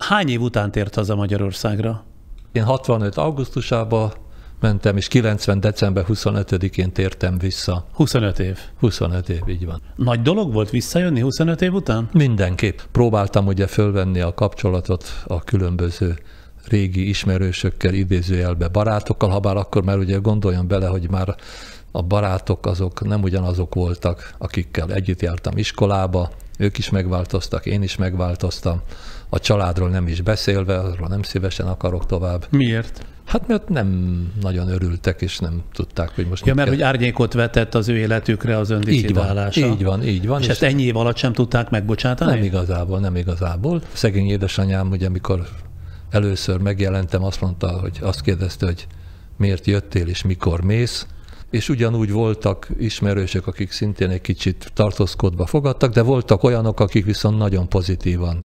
Hány év után tért haza Magyarországra? Én 65. augusztusában mentem, és 90. december 25-én tértem vissza. 25 év. 25 év, így van. Nagy dolog volt visszajönni 25 év után? Mindenképp. Próbáltam ugye fölvenni a kapcsolatot a különböző régi ismerősökkel, idézőjelbe barátokkal, habár akkor már ugye gondoljon bele, hogy már a barátok azok nem ugyanazok voltak, akikkel együtt jártam iskolába, ők is megváltoztak, én is megváltoztam. A családról nem is beszélve, arról nem szívesen akarok tovább. Miért? Hát mert nem nagyon örültek, és nem tudták, hogy most... Ja, mert hogy árnyékot vetett az ő életükre az öndicidálása. Így van. És ezt ennyi év alatt sem tudták megbocsátani? Nem igazából. Szegény édesanyám, ugye amikor először megjelentem, azt kérdezte, hogy miért jöttél és mikor mész, és ugyanúgy voltak ismerősök, akik szintén egy kicsit tartózkodva fogadtak, de voltak olyanok, akik viszont nagyon pozitívan